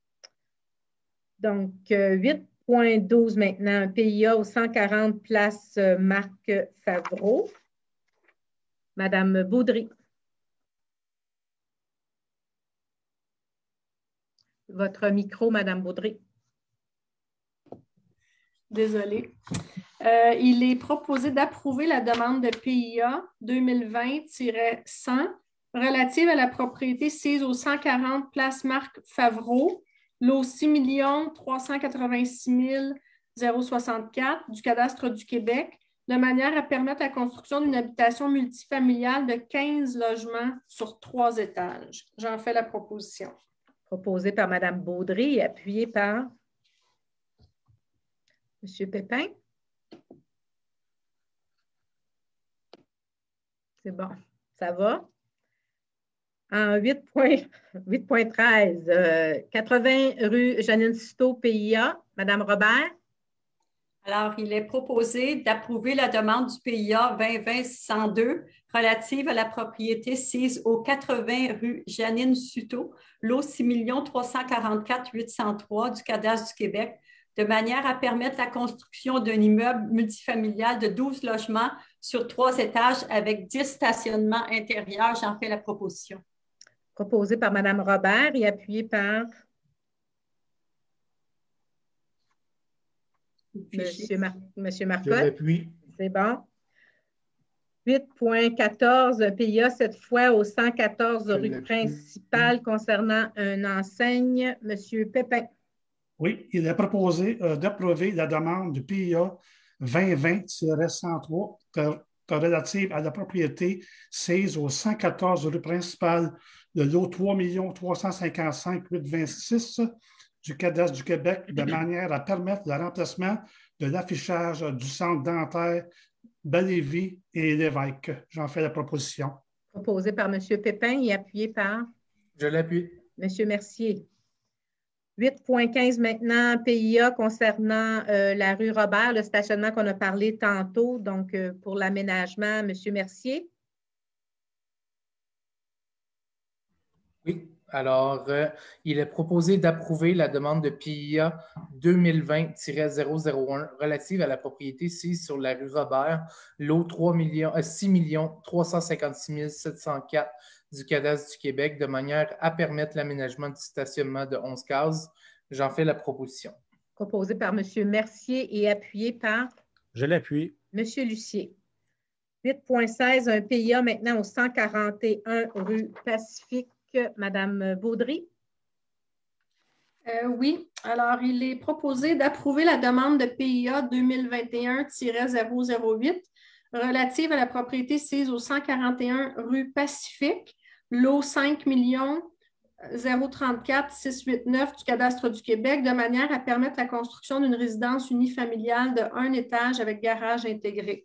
Donc, huit point douze maintenant, un P I A au cent quarante place Marc Favreau. Madame Baudry. Votre micro, Madame Baudry. Désolée. Euh, il est proposé d'approuver la demande de P I A deux mille vingt cent relative à la propriété sise au cent quarante place Marc Favreau, lot six millions trois cent quatre-vingt-six mille soixante-quatre du cadastre du Québec, de manière à permettre la construction d'une habitation multifamiliale de quinze logements sur trois étages. J'en fais la proposition. Proposé par Mme Baudry et appuyé par M. Pépin. C'est bon, ça va. En huit point treize, euh, quatre-vingts rue Janine Citeau, P I A. Mme Robert. Alors, il est proposé d'approuver la demande du P I A vingt vingt cent deux relative à la propriété sise au quatre-vingts rue Janine Citeau, lot six millions trois cent quarante-quatre mille huit cent trois du cadastre du Québec, de manière à permettre la construction d'un immeuble multifamilial de douze logements sur trois étages avec dix stationnements intérieurs. J'en fais la proposition. Proposé par Mme Robert et appuyé par Monsieur, Mar Monsieur Marcotte. Je l'appuie. C'est bon. huit point quatorze, P I A, cette fois au cent quatorze rue principale concernant une enseigne. Monsieur Pépin. Oui, il est proposé euh, d'approuver la demande du P I A vingt vingt cent trois relative à la propriété sise au cent quatorze rue principale, le lot trois trois cent cinquante-cinq huit cent vingt-six du cadastre du Québec, de manière à permettre le remplacement de l'affichage du centre dentaire Balévis et l'Évêque. J'en fais la proposition. Proposé par M. Pépin et appuyé par? Je l'appuie. M. Mercier. huit point quinze maintenant, P I A concernant euh, la rue Robert, le stationnement qu'on a parlé tantôt, donc euh, pour l'aménagement, M. Mercier. Oui, alors euh, il est proposé d'approuver la demande de P I A deux mille vingt zéro zéro un relative à la propriété sise sur la rue Robert, lot six millions trois cent cinquante-six mille sept cent quatre du cadastre du Québec, de manière à permettre l'aménagement du stationnement de onze cases. J'en fais la proposition. Proposé par M. Mercier et appuyé par? Je l'appuie. M. Lucier. huit point seize, un P I A maintenant au cent quarante et un rue Pacifique. Madame Baudry. Euh, oui, alors il est proposé d'approuver la demande de P I A deux mille vingt et un zéro zéro huit relative à la propriété sise au cent quarante et un rue Pacifique, lot cinq millions zéro trente-quatre six cent quatre-vingt-neuf du cadastre du Québec, de manière à permettre la construction d'une résidence unifamiliale de un étage avec garage intégré.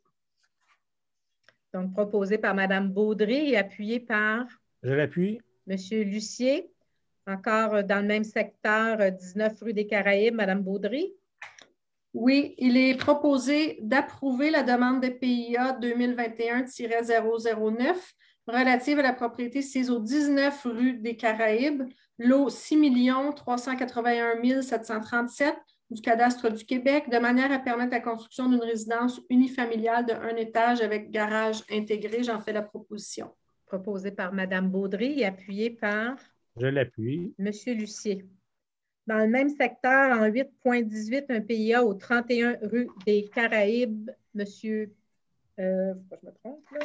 Donc, proposé par Mme Baudry et appuyé par? Je l'appuie. Monsieur Lucier, encore dans le même secteur, dix-neuf rue des Caraïbes, Mme Baudry. Oui, il est proposé d'approuver la demande de P I A deux mille vingt et un zéro zéro neuf relative à la propriété sise au dix-neuf rue des Caraïbes, lot six millions trois cent quatre-vingt-un mille sept cent trente-sept du cadastre du Québec, de manière à permettre la construction d'une résidence unifamiliale de un étage avec garage intégré. J'en fais la proposition. Proposé par Mme Baudry et appuyé par? Je l'appuie. M. Lucier. Dans le même secteur, en huit point dix-huit, un P I A au trente et un rue des Caraïbes, M. Euh, faut pas que je me trompe, là.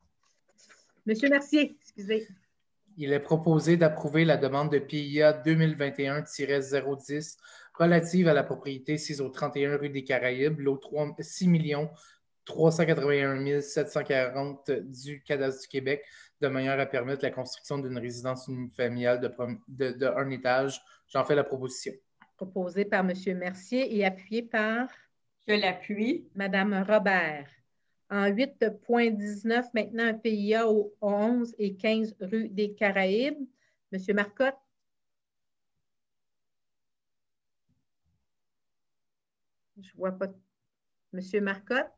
M. Mercier, excusez. Il est proposé d'approuver la demande de P I A deux mille vingt et un zéro dix relative à la propriété sise au trente et un rue des Caraïbes, lot six millions trois cent quatre-vingt-un mille sept cent quarante du cadastre du Québec, de manière à permettre la construction d'une résidence unifamiliale de, de, de un étage. J'en fais la proposition. Proposé par M. Mercier et appuyé par? Je l'appuie. Mme Robert. En huit point dix-neuf, maintenant, un P I A au onze et quinze rue des Caraïbes. M. Marcotte. Je ne vois pas. M. Marcotte.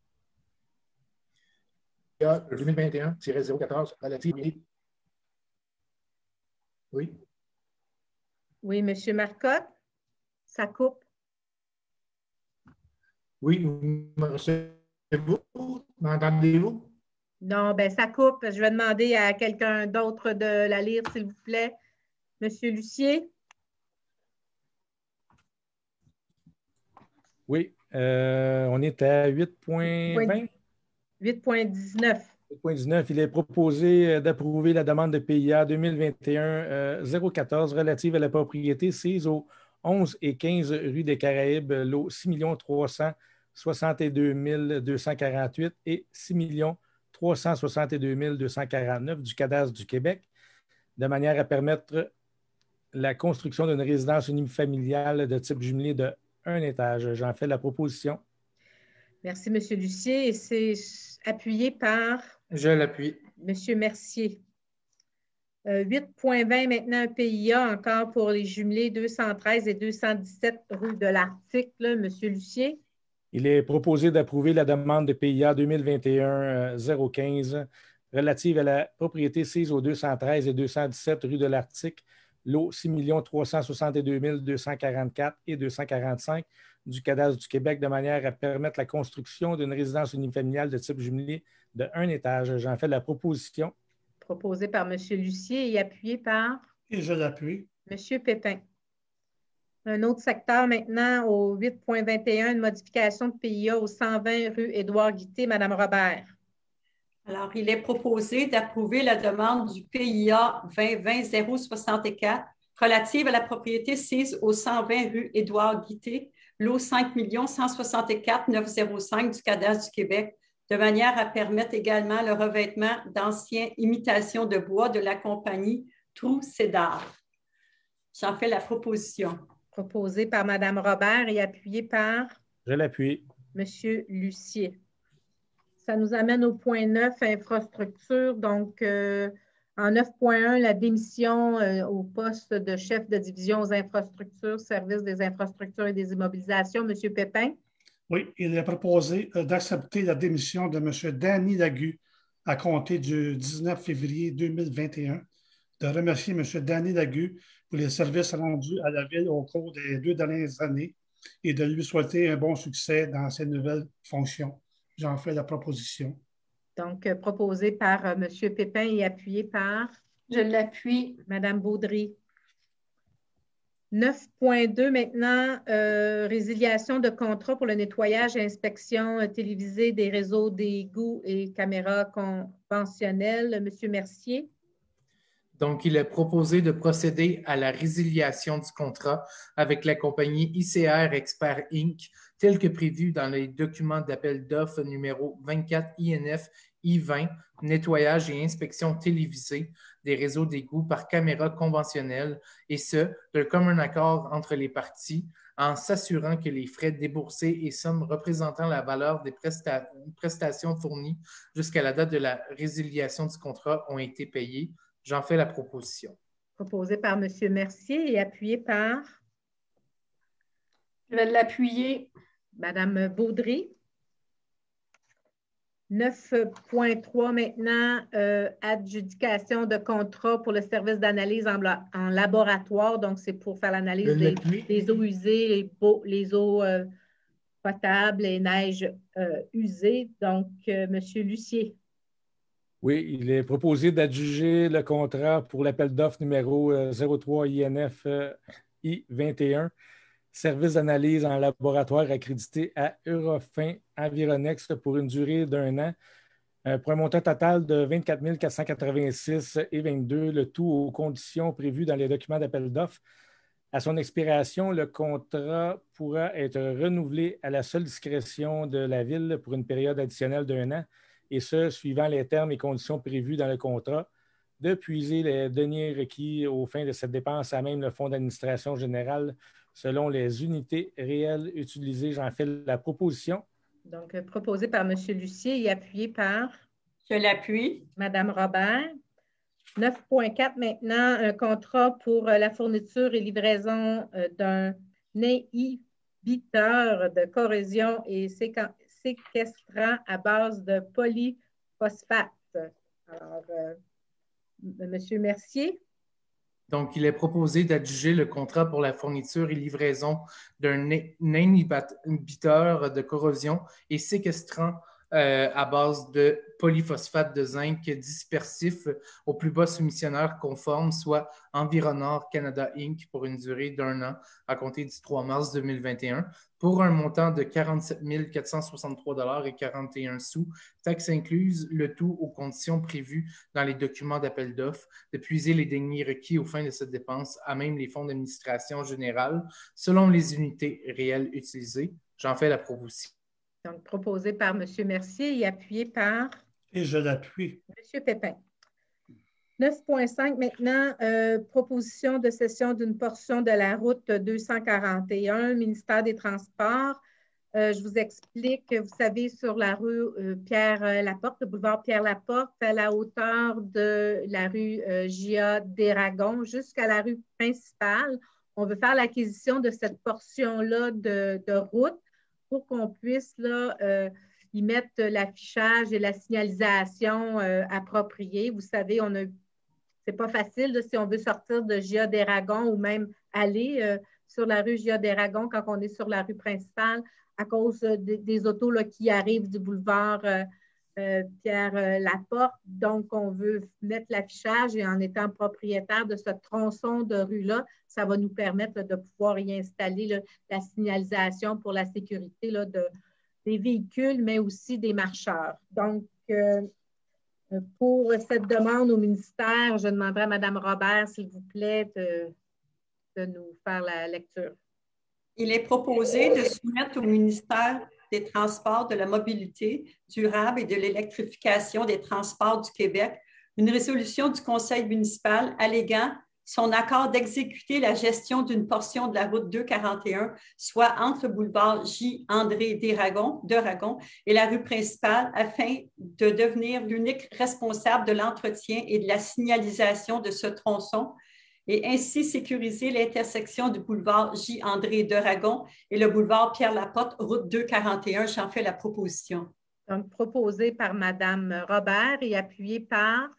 deux mille vingt et un zéro quatorze relative. Oui. Oui, M. Marcotte. Ça coupe. Oui, vous m'entendez-vous? Non, bien, ça coupe. Je vais demander à quelqu'un d'autre de la lire, s'il vous plaît. M. Lucier. Oui, euh, on est à huit point vingt. huit point dix-neuf. huit point dix-neuf, il est proposé d'approuver la demande de P I A deux mille vingt et un zéro quatorze relative à la propriété sise au onze et quinze rue des Caraïbes, lot six millions trois cent soixante-deux mille deux cent quarante-huit et six millions trois cent soixante-deux mille deux cent quarante-neuf du cadastre du Québec, de manière à permettre la construction d'une résidence unifamiliale de type jumelé de un étage. J'en fais la proposition. Merci, M. Lucier. Et c'est appuyé par? Je l'appuie. M. Mercier. Euh, huit point vingt, maintenant, un P I A encore pour les jumelés deux cent treize et deux cent dix-sept rue de l'Arctique. M. Lucier. Il est proposé d'approuver la demande de P I A deux mille vingt et un zéro quinze relative à la propriété sise au deux cent treize et deux cent dix-sept rue de l'Arctique, lot six millions trois cent soixante-deux mille deux cent quarante-quatre et deux cent quarante-cinq du cadastre du Québec, de manière à permettre la construction d'une résidence unifamiliale de type jumelé de un étage. J'en fais la proposition. Proposé par M. Lucier et appuyé par? Et je l'appuie. M. Pépin. Un autre secteur maintenant au huit point vingt et un, une modification de P I A au cent vingt rue Édouard Guité, Mme Robert. Alors, il est proposé d'approuver la demande du P I A vingt vingt zéro soixante-quatre relative à la propriété sise au cent vingt rue Édouard Guité, lot cinq cent soixante-quatre mille neuf cent cinq du cadastre du Québec, de manière à permettre également le revêtement d'anciennes imitations de bois de la compagnie Trou Cédar. J'en fais la proposition. Proposé par Mme Robert et appuyé par? Je l'appuie. M. Lucier. Ça nous amène au point neuf, infrastructure. Donc, euh, en neuf point un, la démission euh, au poste de chef de division aux infrastructures, service des infrastructures et des immobilisations. M. Pépin. Oui, il est proposé euh, d'accepter la démission de M. Danny Lagu à compter du dix-neuf février deux mille vingt et un, de remercier M. Danny Lagu pour les services rendus à la Ville au cours des deux dernières années et de lui souhaiter un bon succès dans ses nouvelles fonctions. J'en fais la proposition. Donc, euh, proposé par euh, M. Pépin et appuyé par? Je l'appuie. Mme Baudry. neuf point deux maintenant, euh, résiliation de contrat pour le nettoyage et inspection euh, télévisée des réseaux d'égouts et caméras conventionnelles. M. Mercier. Donc, il est proposé de procéder à la résiliation du contrat avec la compagnie I C R Expert Incorporated, tel que prévu dans les documents d'appel d'offres numéro vingt-quatre I N F I vingt, nettoyage et inspection télévisée des réseaux d'égouts par caméra conventionnelle, et ce, de commun accord entre les parties, en s'assurant que les frais déboursés et sommes représentant la valeur des presta- prestations fournies jusqu'à la date de la résiliation du contrat ont été payés. J'en fais la proposition. Proposé par M. Mercier et appuyé par? Je vais l'appuyer. Mme Baudry. neuf point trois maintenant, euh, adjudication de contrat pour le service d'analyse en, en laboratoire. Donc, c'est pour faire l'analyse des, des eaux usées, les, beaux, les eaux euh, potables, les neiges euh, usées. Donc, euh, M. Lucier. Oui, il est proposé d'adjuger le contrat pour l'appel d'offres numéro zéro trois I N F I vingt et un, service d'analyse en laboratoire accrédité à Eurofin Environex pour une durée d'un an, euh, pour un montant total de vingt-quatre mille quatre cent quatre-vingt-six et vingt-deux, le tout aux conditions prévues dans les documents d'appel d'offres. À son expiration, le contrat pourra être renouvelé à la seule discrétion de la Ville pour une période additionnelle d'un an, et ce, suivant les termes et conditions prévus dans le contrat, de puiser les deniers requis aux fins de cette dépense à même le Fonds d'administration générale selon les unités réelles utilisées. J'en fais la proposition. Donc, proposé par M. Lucier et appuyé par? Je l'appuie. Mme Robert. neuf point quatre maintenant, un contrat pour la fourniture et livraison d'un inhibiteur de corrosion et séquestrant à base de polyphosphate. Alors, euh, M. Mercier. Donc, il est proposé d'adjuger le contrat pour la fourniture et livraison d'un inhibiteur de corrosion et séquestrant euh, à base de polyphosphate de zinc dispersif au plus bas soumissionnaire conforme, soit Environor Canada Incorporated, pour une durée d'un an à compter du trois mars deux mille vingt et un, pour un montant de quarante-sept mille quatre cent soixante-trois dollars et quarante et un sous, taxes incluses, le tout aux conditions prévues dans les documents d'appel d'offres, de puiser les deniers requis aux fins de cette dépense à même les fonds d'administration générale selon les unités réelles utilisées. J'en fais la proposition. Donc, proposé par M. Mercier et appuyé par? Et je l'appuie. M. Pépin. neuf point cinq maintenant, euh, proposition de cession d'une portion de la route deux cent quarante et un, ministère des Transports. Euh, je vous explique, vous savez, sur la rue euh, Pierre-Laporte, le boulevard Pierre-Laporte, à la hauteur de la rue euh, J A d'Eragon jusqu'à la rue principale, on veut faire l'acquisition de cette portion-là de, de route pour qu'on puisse là, euh, y mettre l'affichage et la signalisation euh, appropriée. Vous savez, on a, c'est pas facile là, si on veut sortir de J A d'Eragon ou même aller euh, sur la rue J A d'Eragon quand on est sur la rue principale à cause euh, des, des autos là, qui arrivent du boulevard euh, euh, Pierre-Laporte. Donc, on veut mettre l'affichage et en étant propriétaire de ce tronçon de rue-là, ça va nous permettre là, de pouvoir y installer là, la signalisation pour la sécurité là, de, des véhicules, mais aussi des marcheurs. Donc, euh, Pour cette demande au ministère, je demanderai à Mme Robert, s'il vous plaît, de, de nous faire la lecture. Il est proposé de soumettre au ministère des Transports, de la Mobilité durable et de l'électrification des transports du Québec une résolution du Conseil municipal alléguant son accord d'exécuter la gestion d'une portion de la route deux cent quarante et un, soit entre le boulevard J. André d'Aragon et la rue principale, afin de devenir l'unique responsable de l'entretien et de la signalisation de ce tronçon et ainsi sécuriser l'intersection du boulevard J. André d'Aragon et le boulevard Pierre-Laporte, route deux cent quarante et un. J'en fais la proposition. Donc, proposé par Mme Robert et appuyé par...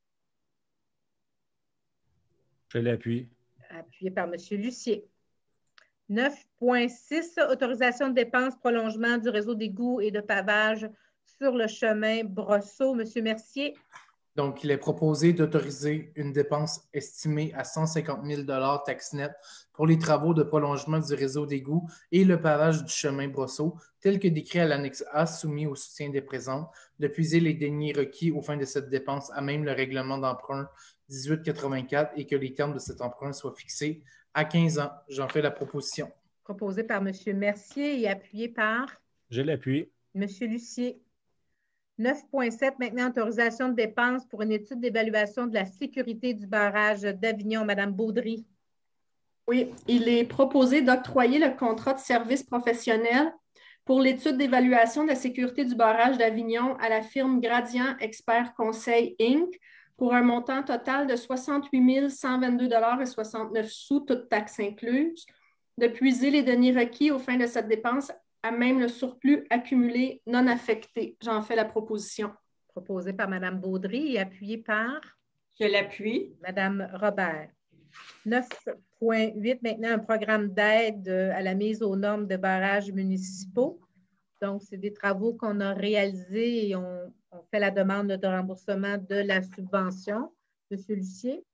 Je l'appuie. Appuyé par M. Lucier. neuf point six, autorisation de dépenses, prolongement du réseau d'égouts et de pavage sur le chemin Brosseau. M. Mercier. Donc, il est proposé d'autoriser une dépense estimée à cent cinquante mille dollars taxe nette pour les travaux de prolongement du réseau d'égouts et le pavage du chemin Brosseau, tel que décrit à l'annexe A soumis au soutien des présentes, de puiser les deniers requis aux fins de cette dépense à même le règlement d'emprunt dix-huit quatre-vingt-quatre et que les termes de cet emprunt soient fixés à quinze ans. J'en fais la proposition. Proposé par M. Mercier et appuyé par... Je l'appuie. M. Lucier. neuf point sept, maintenant, autorisation de dépenses pour une étude d'évaluation de la sécurité du barrage d'Avignon. Mme Baudry. Oui, il est proposé d'octroyer le contrat de service professionnel pour l'étude d'évaluation de la sécurité du barrage d'Avignon à la firme Gradient Expert Conseil Incorporé pour un montant total de soixante-huit mille cent vingt-deux dollars et soixante-neuf sous, toutes taxes incluses, de puiser les deniers requis aux fins de cette dépense à même le surplus accumulé non affecté. J'en fais la proposition. Proposé par Mme Baudry et appuyé par... Je l'appuie. Mme Robert. neuf point huit, maintenant, un programme d'aide à la mise aux normes de barrages municipaux. Donc, c'est des travaux qu'on a réalisés et on, on fait la demande de remboursement de la subvention. M. Lucier.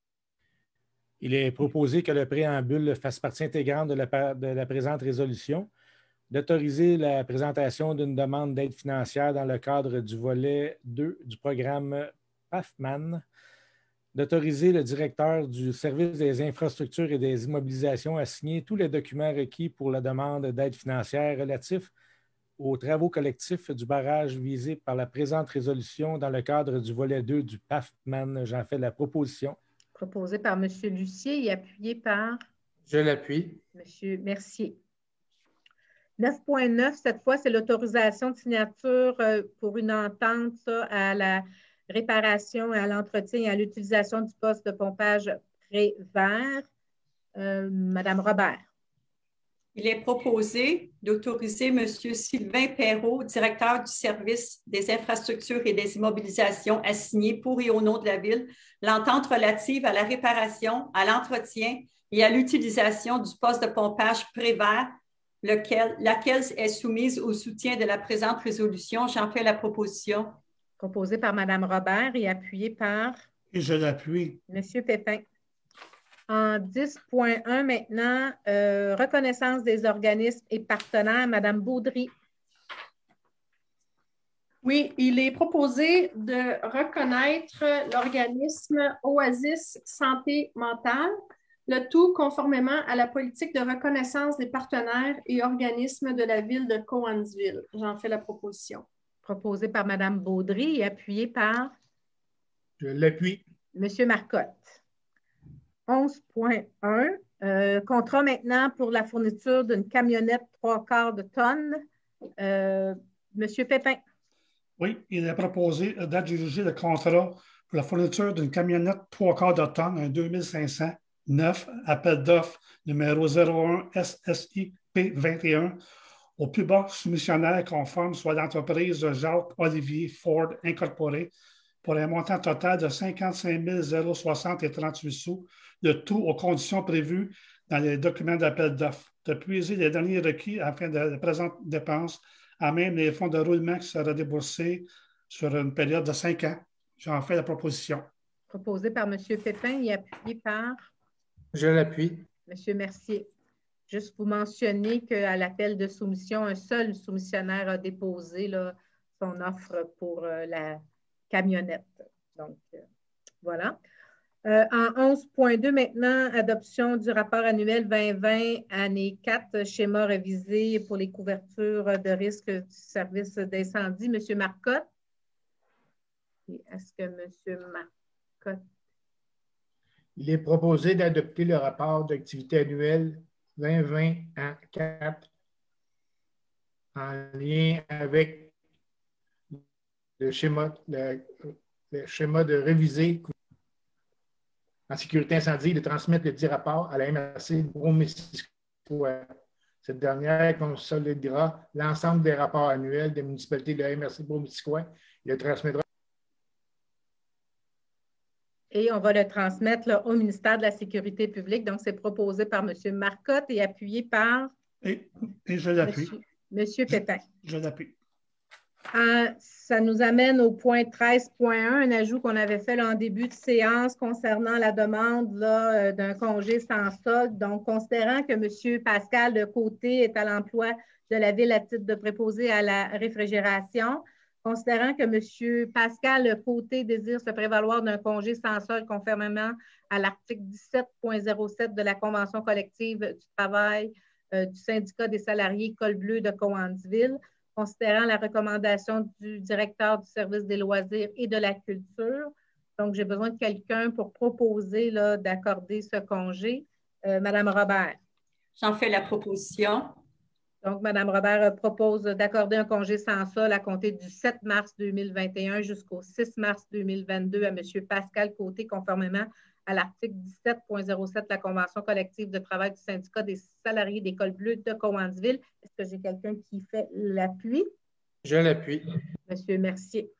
Il est proposé que le préambule fasse partie intégrante de la, de la présente résolution, d'autoriser la présentation d'une demande d'aide financière dans le cadre du volet deux du programme P A F M A N, d'autoriser le directeur du service des infrastructures et des immobilisations à signer tous les documents requis pour la demande d'aide financière relatifs aux travaux collectifs du barrage visé par la présente résolution dans le cadre du volet deux du P A F M A N. J'en fais la proposition. Proposé par M. Lucier et appuyé par... Je l'appuie. M. Mercier. neuf point neuf, cette fois, c'est l'autorisation de signature pour une entente ça, à la réparation, à l'entretien et à l'utilisation du poste de pompage Prévert. Euh, Mme Robert. Il est proposé d'autoriser M. Sylvain Perrault, directeur du service des infrastructures et des immobilisations, à signer pour et au nom de la Ville l'entente relative à la réparation, à l'entretien et à l'utilisation du poste de pompage Prévert, lequel, laquelle est soumise au soutien de la présente résolution. J'en fais la proposition. Proposé par Mme Robert et appuyé par... Et je l'appuie. M. Pépin. En dix point un maintenant, euh, reconnaissance des organismes et partenaires. Mme Baudry. Oui, il est proposé de reconnaître l'organisme Oasis Santé Mentale, le tout conformément à la politique de reconnaissance des partenaires et organismes de la ville de Cowansville. J'en fais la proposition. Proposé par Mme Baudry et appuyé par... Je l'appuie. M. Marcotte. onze point un, euh, contrat maintenant pour la fourniture d'une camionnette trois quarts de tonne. Euh, M. Pépin. Oui, il est proposé d'adjuger le contrat pour la fourniture d'une camionnette trois quarts de tonne, un deux mille cinq cents, neuf, appel d'offres numéro zéro un S S I P vingt et un, au plus bas soumissionnaire conforme, soit l'entreprise Jacques-Olivier Ford Incorporé, pour un montant total de cinquante-cinq mille soixante et trente-huit sous, le tout aux conditions prévues dans les documents d'appel d'offres, de puiser les derniers requis afin de la présente dépense, à même les fonds de roulement qui seraient déboursés sur une période de cinq ans. J'en fais la proposition. Proposé par M. Pépin et appuyé par... Je l'appuie. M. Mercier. Juste vous mentionner qu'à l'appel de soumission, un seul soumissionnaire a déposé là, son offre pour euh, la, camionnettes. Donc, euh, voilà. Euh, en onze point deux, maintenant, adoption du rapport annuel vingt vingt, année quatre, schéma révisé pour les couvertures de risque du service d'incendie. M. Marcotte. Est-ce que M. Marcotte? Il est proposé d'adopter le rapport d'activité annuel vingt vingt en quatre en lien avec le schéma, le, le schéma de réviser en sécurité incendie, de transmettre le dit rapport à la M R C Brome-Missisquoi. Cette dernière consolidera l'ensemble des rapports annuels des municipalités de la M R C Brome-Missisquoi et le transmettra. Et on va le transmettre là, au ministère de la Sécurité publique. Donc, c'est proposé par M. Marcotte et appuyé par... Et, et je l'appuie. M. Pépin. Je, je l'appuie. Euh, ça nous amène au point treize point un, un ajout qu'on avait fait là, en début de séance concernant la demande là, d'un congé sans solde. Donc, considérant que M. Pascal de Côté est à l'emploi de la Ville à titre de préposé à la réfrigération, considérant que M. Pascal Côté désire se prévaloir d'un congé sans solde conformément à l'article dix-sept point zéro sept de la Convention collective du travail euh, du syndicat des salariés Col Bleu de Cowansville, considérant la recommandation du directeur du service des loisirs et de la culture. Donc, j'ai besoin de quelqu'un pour proposer d'accorder ce congé. Euh, Madame Robert. J'en fais la proposition. Donc, Mme Robert propose d'accorder un congé sans solde à compter du sept mars deux mille vingt et un jusqu'au six mars deux mille vingt-deux à M. Pascal Côté, conformément à l'article dix-sept point zéro sept de la Convention collective de travail du syndicat des salariés des Cols Bleus de Cowansville. Est-ce que j'ai quelqu'un qui fait l'appui? Je l'appuie. M. Mercier.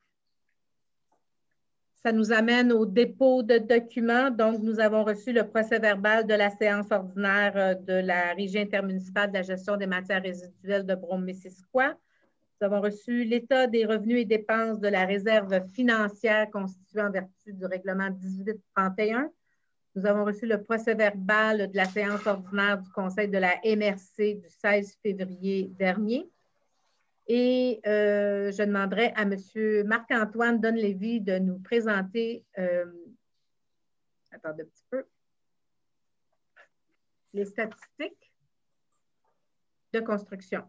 Ça nous amène au dépôt de documents. Donc, nous avons reçu le procès-verbal de la séance ordinaire de la Régie intermunicipale de la gestion des matières résiduelles de Brome-Missisquoi. Nous avons reçu l'état des revenus et dépenses de la réserve financière constituée en vertu du règlement dix-huit trente et un. Nous avons reçu le procès-verbal de la séance ordinaire du Conseil de la M R C du seize février dernier. Et euh, je demanderai à M. Marc-Antoine Donlevy de nous présenter, euh, attendez un petit peu, les statistiques de construction.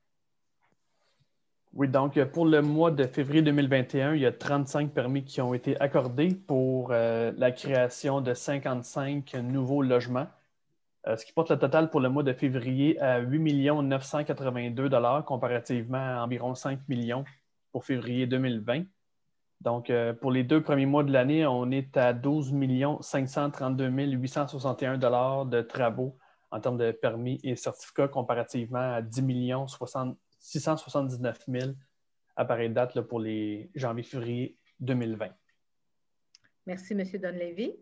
Oui, donc pour le mois de février deux mille vingt et un, il y a trente-cinq permis qui ont été accordés pour euh, la création de cinquante-cinq nouveaux logements, euh, ce qui porte le total pour le mois de février à huit millions neuf cent quatre-vingt-deux dollars comparativement à environ cinq millions pour février deux mille vingt. Donc, euh, pour les deux premiers mois de l'année, on est à douze millions cinq cent trente-deux mille huit cent soixante et un dollars de travaux en termes de permis et certificats comparativement à dix millions six cent soixante-dix-neuf mille à pareille date là, pour les janvier-février deux mille vingt. Merci, M. Donlevy.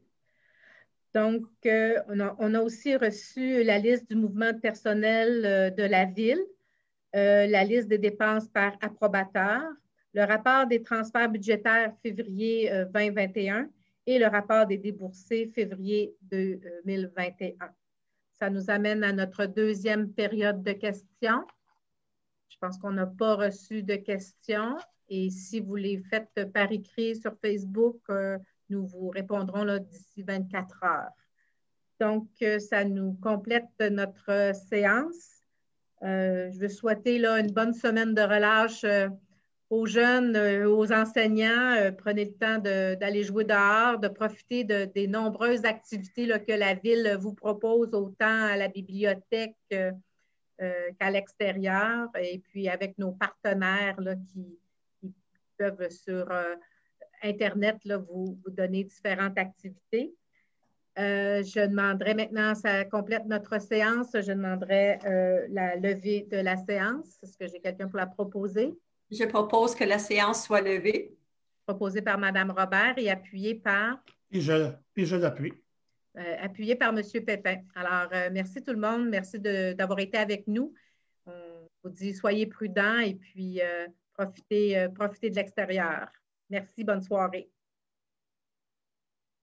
Donc, euh, on, a, on a aussi reçu la liste du mouvement de personnel euh, de la Ville, euh, la liste des dépenses par approbateur, le rapport des transferts budgétaires février euh, vingt vingt et un et le rapport des déboursés février deux mille vingt et un. Ça nous amène à notre deuxième période de questions. Je pense qu'on n'a pas reçu de questions et si vous les faites par écrit sur Facebook, euh, nous vous répondrons d'ici vingt-quatre heures. Donc, euh, ça nous complète notre séance. Euh, je veux souhaiter là, une bonne semaine de relâche euh, aux jeunes, euh, aux enseignants. Euh, prenez le temps d'aller jouer dehors, de profiter de, des nombreuses activités là, que la Ville vous propose, autant à la bibliothèque euh, Euh, qu'à l'extérieur, et puis avec nos partenaires là, qui, qui peuvent sur euh, Internet là, vous, vous donner différentes activités. Euh, je demanderai maintenant, ça complète notre séance, je demanderai euh, la levée de la séance. Est-ce que j'ai quelqu'un pour la proposer? Je propose que la séance soit levée. Proposée par Mme Robert et appuyée par? Et je, et je l'appuie. Euh, appuyé par M. Pépin. Alors, euh, merci tout le monde. Merci d'avoir été avec nous. On vous dit soyez prudents et puis euh, profitez, euh, profitez de l'extérieur. Merci, bonne soirée.